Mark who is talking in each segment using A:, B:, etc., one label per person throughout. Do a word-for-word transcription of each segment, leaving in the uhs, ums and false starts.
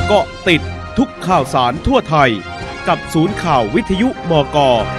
A: เกาะติดทุกข่าวสารทั่วไทยกับศูนย์ข่าววิทยุบก.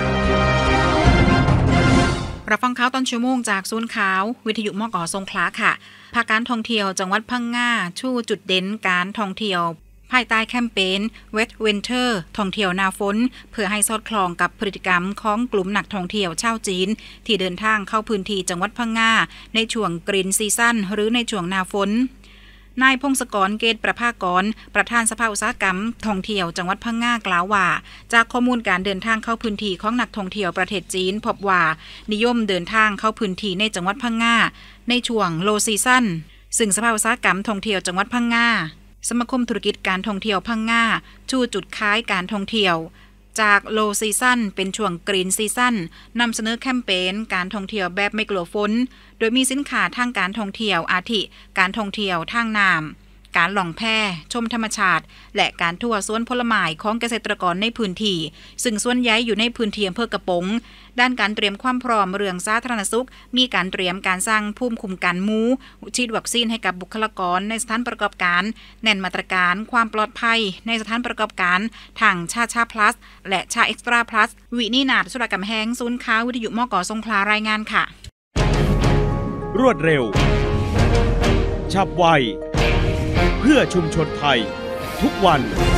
B: รับฟังข่าวตอนชั่วโมงจากศูนย์ข่าววิทยุมก.สงขลาค่ะภาคการท่องเที่ยวจังหวัดพังงาชูจุดเด่นการท่องเที่ยวภายใต้แคมเปญ Wet Winter ท่องเที่ยวหน้าฝนเพื่อให้สอดคล้องกับพฤติกรรมของกลุ่มนักท่องเที่ยวชาวจีนที่เดินทางเข้าพื้นที่จังหวัดพังงาในช่วงกรีนซีซั่นหรือในช่วงหน้าฝนนายพงศกรเกตประภากรประธานสภาอุตสาหกรรมท่องเที่ยวจังหวัดพังงากล่าวว่าจากข้อมูลการเดินทางเข้าพื้นที่ของนักท่องเที่ยวประเทศจีนพบว่านิยมเดินทางเข้าพื้นที่ในจังหวัดพังงาในช่วงโลซีซั่นซึ่งสภาอุตสาหกรรมท่องเที่ยวจังหวัดพังงาสมาคมธุรกิจการท่องเที่ยวพังงาชูจุดขายการท่องเที่ยวจากโลซีซั่นเป็นช่วงกรีนซีซั่นนำเสนอแคมเปญการท่องเที่ยวแบบไม่กลัวฝนโดยมีสินค้าทางการท่องเที่ยวอาทิการท่องเที่ยวทางน้ำการล่องแพชมธรรมชาติและการทัวร์สวนผลไม้ของเกษตรกรในพื้นที่ซึ่งส่วนใหญ่อยู่ในพื้นที่อำเภอกระปงด้านการเตรียมความพร้อมเรื่องสาธารณสุขมีการเตรียมการสร้างภูมิคุ้มกันหมู่ฉีดวัคซีนให้กับบุคลากรในสถานประกอบการแน่นมาตรการความปลอดภัยในสถานประกอบการทางชาชาพลัสและชาเอ็กซ์ตร้าพลัสวินีนาฏสุรกำแหงศูนย์ข่าววิทยุมก.สงขลารายงานค่ะ
A: รวดเร็วฉับไวเพื่อชุมชนไทยทุกวัน